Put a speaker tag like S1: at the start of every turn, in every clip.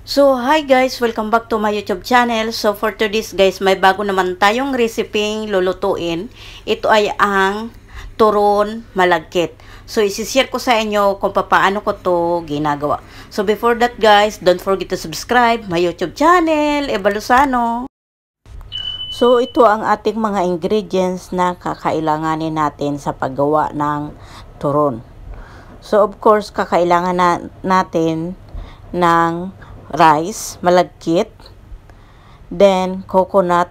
S1: So, hi guys! Welcome back to my YouTube channel. So, for today's guys, may bago naman tayong recipe lulutuin. Ito ay ang turon malagkit. So, isishare ko sa inyo kung paano ko to ginagawa. So, before that guys, don't forget to subscribe my YouTube channel, Eva Lozano. So, ito ang ating mga ingredients na kakailanganin natin sa paggawa ng turon. So, of course, kakailangan natin ng rice, malagkit, then coconut,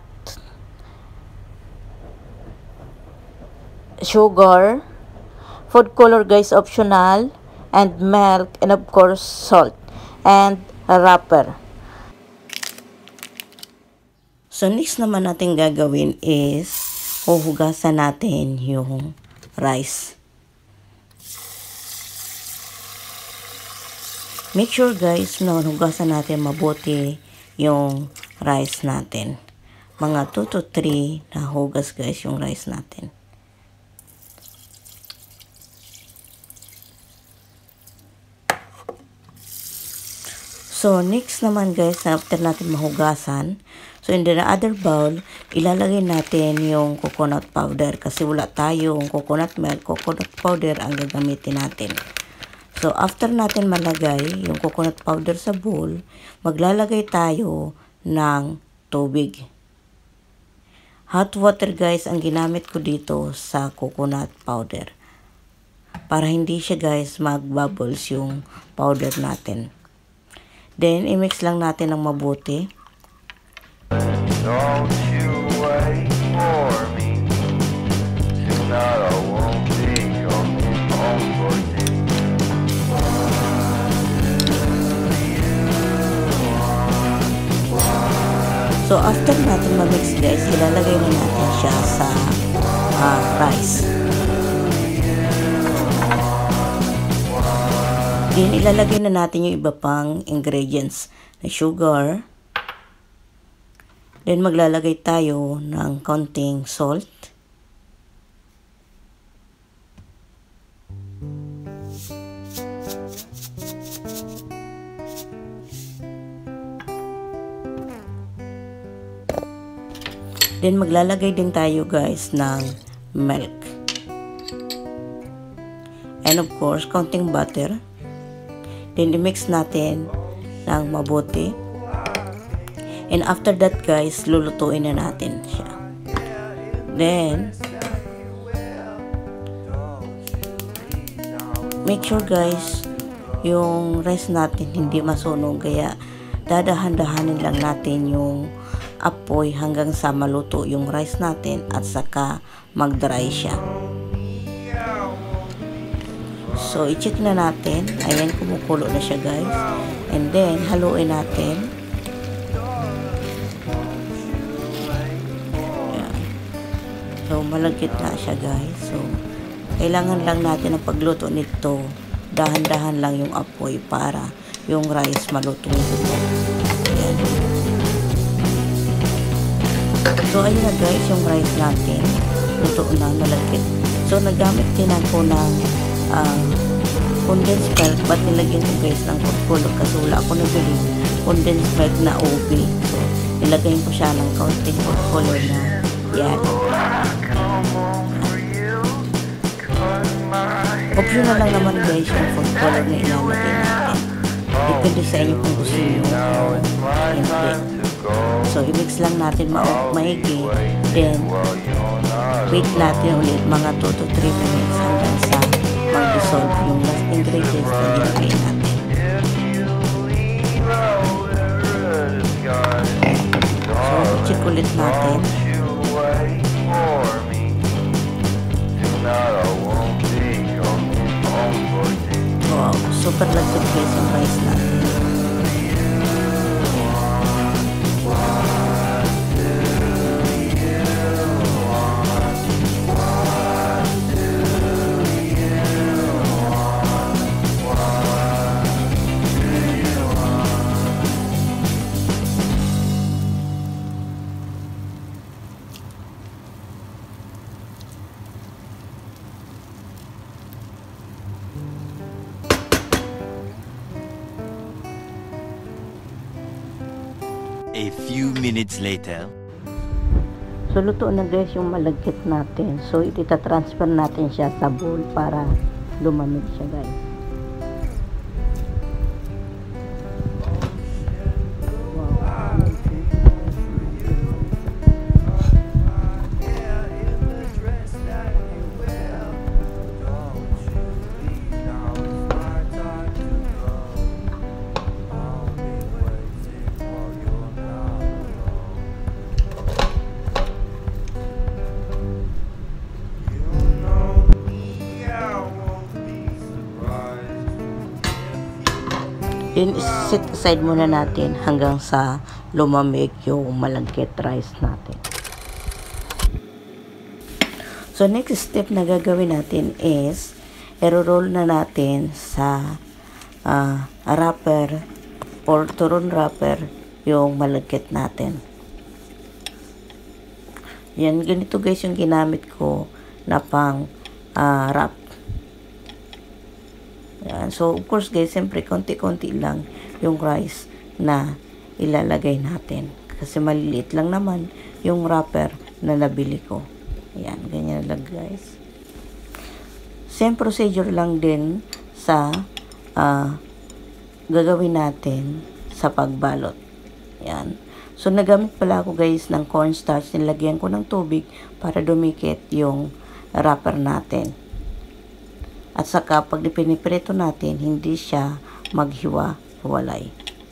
S1: sugar, food color guys optional, and milk, and of course salt, and a wrapper. So next naman natin gagawin is huhugasan natin yung rice. Make sure guys na hugasan natin mabuti yung rice natin. Mga 2 to 3 na hugas guys yung rice natin. So next naman guys, after natin mahugasan, so in the other bowl, ilalagay natin yung coconut powder kasi wala tayong coconut milk, coconut powder ang gagamitin natin. So, after natin malagay yung coconut powder sa bowl, maglalagay tayo ng tubig. Hot water guys ang ginamit ko dito sa coconut powder. Para hindi siya guys mag-bubbles yung powder natin. Then, i-mix lang natin ng mabuti. Don't you wait for me. Tonight I won't be coming home for you. So, after natin ma-mix guys, ilalagay na natin siya sa rice. Then, ilalagay na natin yung iba pang ingredients na sugar. Then, maglalagay tayo ng konting salt. Then, maglalagay din tayo guys ng milk. And of course, konting butter. Then, i-mix natin ng mabuti. And after that guys, lulutuin na natin siya. Then, make sure guys, yung rice natin hindi masunog. Kaya, dadahan-dahanin lang natin yung apoy hanggang sa maluto yung rice natin at saka mag-dry siya. So, i-check na natin. Ayan, kumukulo na siya guys. And then, haluin natin. Ayan. So, malagkit na siya guys. So, kailangan lang natin ang pagluto nito. Dahan-dahan lang yung apoy para yung rice malutong buo. Ayan. So, ayun na guys, yung rice natin. Luto na, malagkit. So, nagamit din ako ng condensed milk. Ba't nilagyan ko guys ng food color? Kasi wala ako nabili condensed milk na OB. So, nilagyan ko siya ng kaunting food color na yan. Optional lang naman guys yung food color na ilalagay natin. Depende sa inyo kung gusto nyo hindi. So, i-mix lang natin maigi. Then, wait natin ulit mga 2 to 3 minutes hanggang sa mag-dissolve yung last ingredients na nilagay natin. So, i-check ulit natin. Wow, super lagkit guys yung rice natin.
S2: A few minutes later.
S1: So, luto na guys yung malagkit natin. So, itatransfer natin siya sa bowl para lumamig siya guys. Yun, set aside muna natin hanggang sa lumamig yung malagkit rice natin. So, next step na gagawin natin is i-roll na natin sa wrapper or turon wrapper yung malagkit natin. Yan, ganito guys yung ginamit ko na pang wrap. Yan. So, of course guys, siyempre, konti-konti lang yung rice na ilalagay natin. Kasi maliliit lang naman yung wrapper na nabili ko. Yan, ganyan lang guys. Same procedure lang din sa gagawin natin sa pagbalot. Yan. So, nagamit pala ako guys ng cornstarch. Nilagyan ko ng tubig para dumikit yung wrapper natin. At saka, pag piniprito natin, hindi siya maghiwa-hiwalay.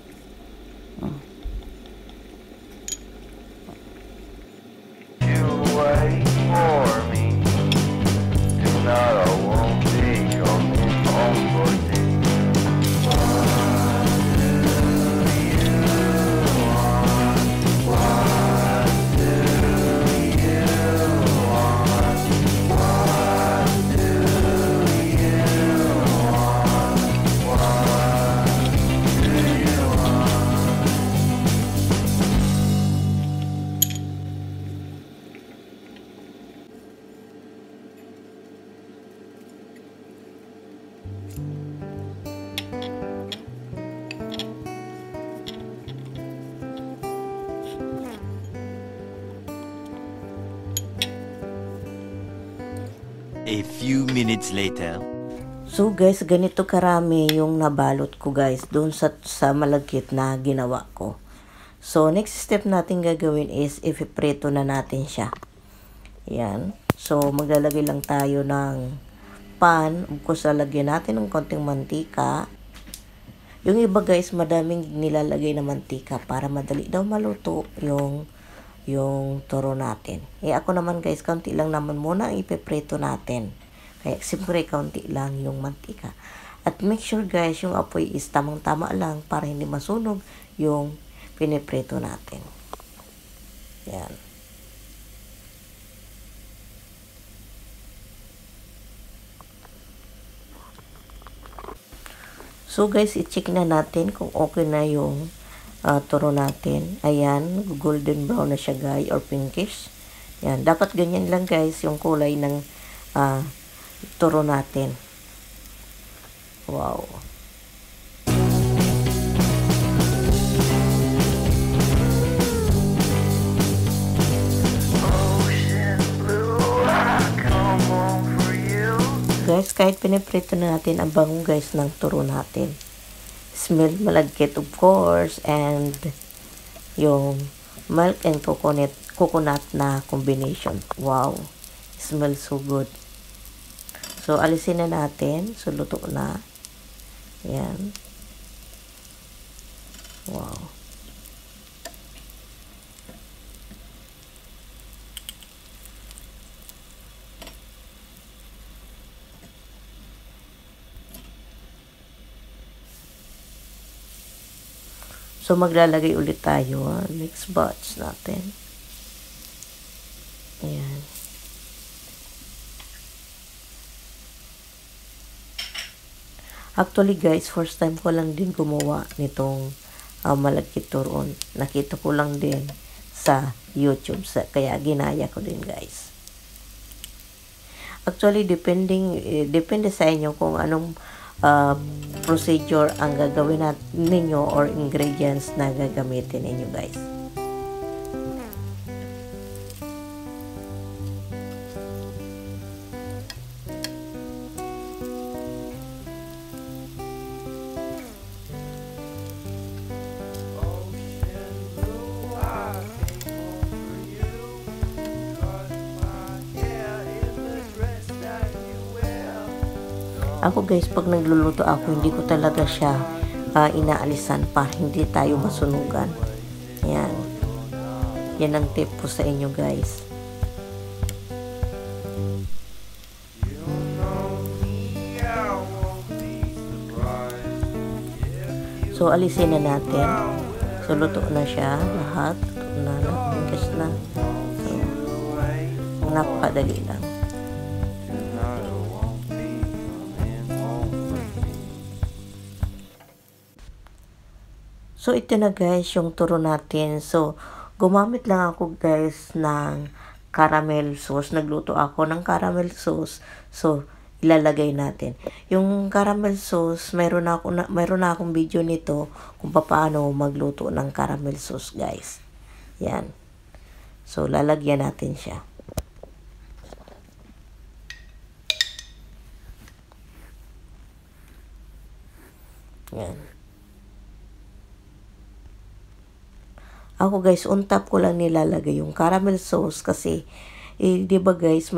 S2: A few minutes later.
S1: So guys, ganito karami yung nabalot ko guys doon sa malagkit na ginawa ko. So next step natin gagawin is ipiprito na natin siya. Yan. So maglalagay lang tayo ng pan. Of course, lalagyan natin ng konting mantika. Yung iba guys, madaming nilalagay na mantika para madali daw maluto yung turo natin. Ako naman guys, kaunti lang naman muna ang ipiprito natin. Kaya siyempre kaunti lang yung mantika. At make sure guys, yung apoy is tamang-tama lang para hindi masunog yung piniprito natin. Yan. So guys, i-check na natin kung okay na yung turo natin. Ayan, golden brown na siya guys, or pinkish. Yan, dapat ganyan lang guys yung kulay ng turo natin. Wow. Guys, kahit piniprito na natin ang bango guys ng turo natin. Smell malagkit of course, and yung milk and coconut na combination. Wow, smells so good. So alisin na natin. So luto na. Yan. Wow. So, maglalagay ulit tayo. Next batch natin. Ayan. Actually guys, first time ko lang din gumawa nitong malagkit turon. Nakita ko lang din sa YouTube. Kaya ginaya ko din guys. Actually, depende sa inyo kung anong
S3: procedure ang gagawin ninyo or ingredients na gagamitin ninyo guys. Ako guys, pag nagluluto ako, hindi ko talaga siya inaalisan para hindi tayo masunugan. Yan. Yan ang tip po sa inyo guys. So, alisin na natin. So, luto na siya. Lahat. Luto na. Langgas na. So, napakadali lang. So, ito na guys, yung turo natin. So, gumamit lang ako guys ng caramel sauce. Nagluto ako ng caramel sauce. So, ilalagay natin. Yung caramel sauce, mayroon na akong video nito kung paano magluto ng caramel sauce guys. Yan. So, lalagyan natin siya. Yan. Ako guys, on top ko lang nilalagay yung caramel sauce kasi, di ba guys,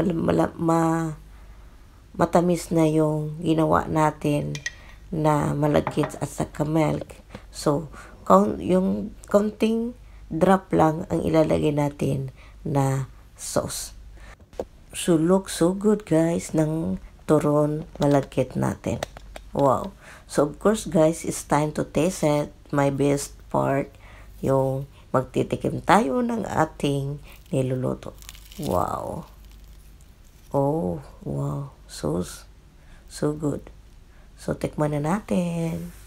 S3: matamis na yung ginawa natin na malagkit at saka milk. So, yung counting drop lang ang ilalagay natin na sauce. So, look so good guys ng turon malagkit natin. Wow. So, of course guys, it's time to taste it. My best part, yung magtitikim tayo ng ating niluluto. Wow. Oh, wow. So good. So, tikman na natin.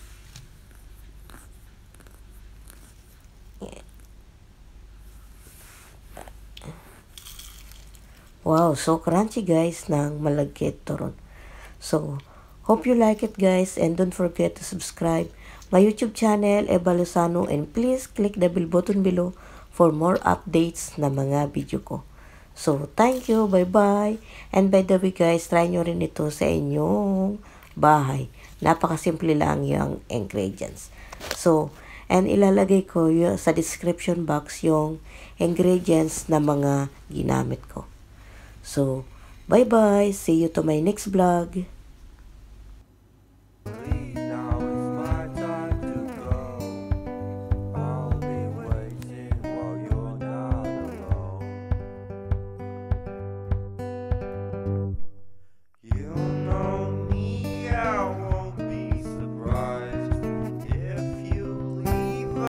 S3: Wow, so crunchy guys ng malagkit turon. So, hope you like it guys and don't forget to subscribe my YouTube channel, Eva Lozano, and please click the bell button below for more updates na mga video ko. So, thank you, bye-bye. And by the way guys, try nyo rin ito sa inyong bahay. Napakasimple lang yung ingredients. So, and ilalagay ko sa description box yung ingredients na mga ginamit ko. So, bye-bye. See you to my next vlog.